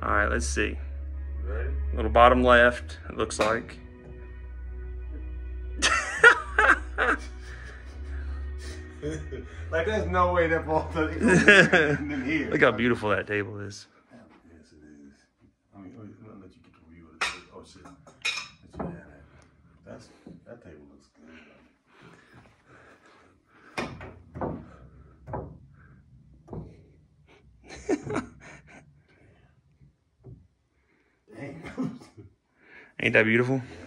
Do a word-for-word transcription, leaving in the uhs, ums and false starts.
All right, let's see. Ready? Little bottom left, it looks like. Like there's no way that ball doesn't go in here. Look how beautiful that table is. Yes, it is. I mean, I'm gonna let you get the view of the table. Oh shit. Let you have that. That's that table looks good. Dang. Ain't that beautiful? Yeah.